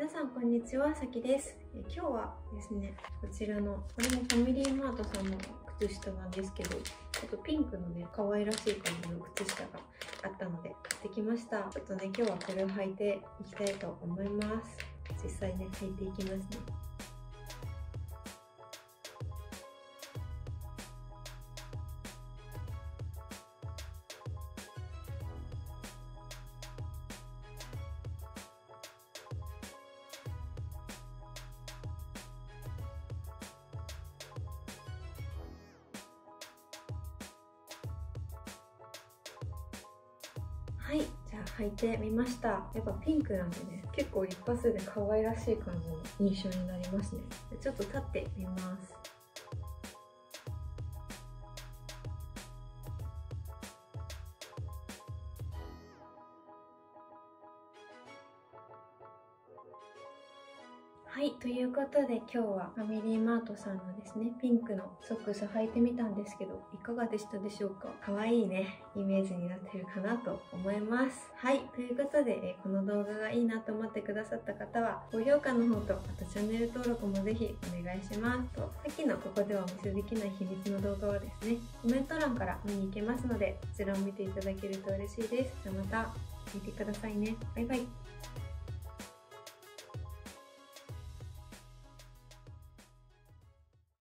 さんこんにちは、さきです。今日はですね、こちらのこれもファミリーマートさんの靴下なんですけど、ちょっとピンクのね可愛らしい感じの靴下があったので買ってきました。ちょっとね今日はこれを履いていきたいと思います。実際ね履いていきますね。はい、じゃあ履いてみました。やっぱピンクなんでね、結構一発で可愛らしい感じの印象になりますね。ちょっと立ってみます。はい、ということで今日はファミリーマートさんのですね、ピンクのソックス履いてみたんですけど、いかがでしたでしょうか？可愛いね、イメージになってるかなと思います。はい、ということで、この動画がいいなと思ってくださった方は、高評価の方と、あとチャンネル登録もぜひお願いします。と、さっきのここではお見せできない秘密の動画はですね、コメント欄から見に行けますので、こちらを見ていただけると嬉しいです。じゃあまた見てくださいね。バイバイ。